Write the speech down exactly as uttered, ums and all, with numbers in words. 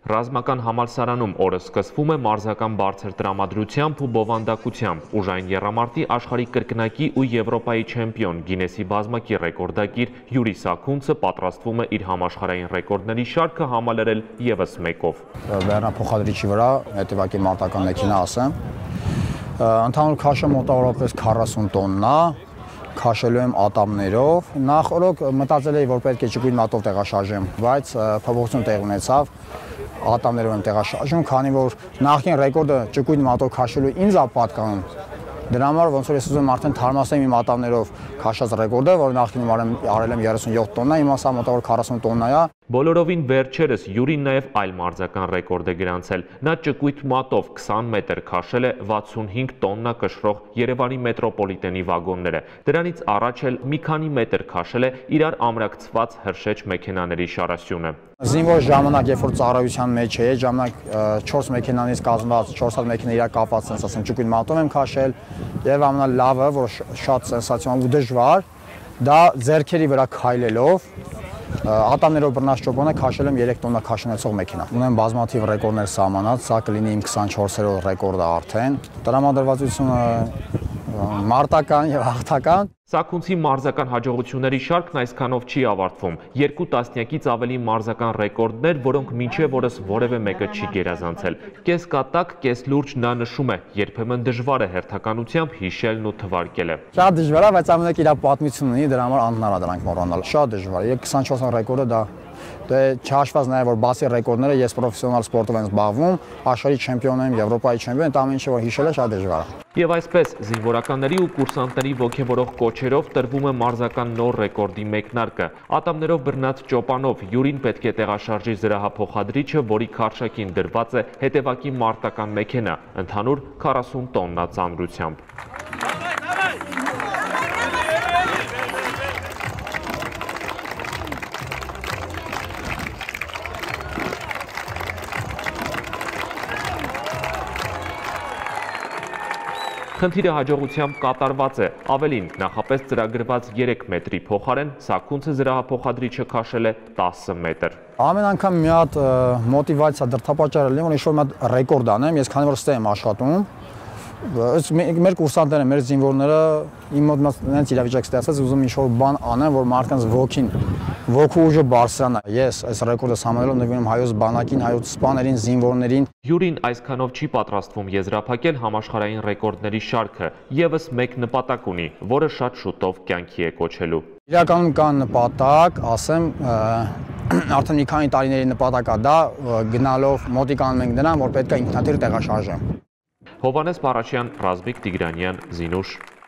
Ռազմական համալսարանում օրը սկսվում է մարզական բարձր տրամադրությամբ ու բովանդակությամբ, ուժային եռամարտի աշխարհի կրկնակի ու Եվրոպայի չեմպիոն Գինեսի բազմակի ռեկորդագիր Յուրի Սաքունցը պատրաստվում է իր համաշխարհային ռեկորդների շարքը համալրել ևս մեկով։ Վերնափոխադրիչի վրա հետևակի մարտական մեքենա ասեմ։ Ընդհանուր քաշը մոտավորապես քառասուն տոննա, քաշելու եմ ատամներով։ Նախ օրոք մտածել էի, որ պետք է ճկույտ մատով տեղաշարժեմ, բայց փոփոխություն տեղ ունեցավ։ Ատամներով եմ տեղաշարժում, քանի որ նախկին ռեկորդը ճկույտ մատով քաշելու ինձ է պատկանում։ Դրա համար ոնց որ ես ուզում եմ արդեն թարմացնեմ իմ ատամներով քաշած ռեկորդը, որ նախկինում արել եմ երեսունյոթ տոննա, հիմա սա մոտավոր քառասուն տոննա է։ Բոլորովին վերջերս Յուրին նաև այլ մարզական ռեկորդ է գրանցել։ Նա ճկույտ մատով քսան մետր քաշել է վաթսունհինգ տոննա կշռող Երևանի մետրոպոլիտենի վագոնները։ Դրանից առաջ էլ մի քանի մետր քաշել է իրար ամրակցված հրշեջ մեքենաների շարասյունը։ Զինվոր ժամանակ, երբ որ ծառայության մեջ էի, ժամանակ չորս մեքենանից կազմված, չորս հատ մեքենա իրար կապած, sense ասեմ, ճկույտ մատով եմ քաշել, եւ ամենալավը, որ շատ սենսացիոնալ ու դժվար, դա ձեռքերի վրա քայլելով ատամներով բռնած ճոպանը քաշել եմ երեք տոննա քաշնեցող մեքենա։ Ունեմ բազմաթիվ ռեկորդներ սահմանած, սա կլինի իմ քսանչորսերորդ ռեկորդը արդեն։ Տրամադրվածությունը մարտական եւ հաղթական։ Սաքունցի մարզական հաջողությունների շարքն այսքանով չի ավարտվում։ Երկու տասնյակից ավելի մարզական ռեկորդներ, որոնք մինչև օրս որևէ մեկը չի գերազանցել։ Կես կատակ, կես լուրջ նա նշում է, երբեմն դժվար է հերթականությամբ հիշելն ու թվարկելը։ Շատ դժվար է, բայց ամենը իր պատմություն ունի, դրա համար անհնար է դրանք մոռանալ։ Շատ դժվար է։ Եվ քսանչորս ռեկորդը դա Դե չհաշված նաև որ բացի ռեկորդները ես պրոֆեսիոնալ սպորտով եմ զբաղվում, աշխարհի չեմպիոն եմ, Եվրոպայի չեմպիոն, դա ամեն ինչը որ հիշելը շատ դժվար է։ Եվ այսպես զինվորականների ու կուրսանտների ոգևորող կոչերով տրվում է մարզական նոր ռեկորդի մեկնարկը։ Ատամներով բռնած ճոպանով Յուրին պետք է տեղաշարժի զրահափոխադրիչը, որի քարշակին դրված է հետևակի մարտական մեքենա, ընդհանուր քառասուն տոննա ծանրությամբ։ Խնդիրը հաջողությամբ կատարված է, ավելին նախապես ծրագրված երեք մետրի փոխարեն Սաքունցը զրահափոխադրիչը քաշել է տասը մետր։ Ամեն անգամ մի հատ մոտիվացիա դրդապատճառ է, որ ինչ-որ մի հատ ռեկորդ անեմ, ես քանի որ ստե եմ աշխատում, մեր կուրսանտները, մեր զինվորները իմ մոտ նենց իրավիճակ ստացած, ուզում ինչ-որ բան անեմ, որ մարդկանց ոգին, ոգու ուժը բարձրանա։ Ես այս ռեկորդը սահմանելով նվիրում եմ հայոց բանակին, հայոց սպաներին, զինվորներին։ Յուրին այսքանով չի պատրաստվում եզրափակել համաշխարհային ռեկորդների շարքը, ևս մեկ նպատակ ունի, որը շատ շուտով կյանքի է կոչելու։ Իրականում կա նպատակ, ասեմ, արդեն մի քանի տարիների նպատակ է դա, գնալով մոտիկանում ենք դրան, որ պետք է ինքնաթիռ տեղաշարժեմ։ Հովհաննես Պարաշյան, Ռազմիկ Տիգրանյան, Զինուշ։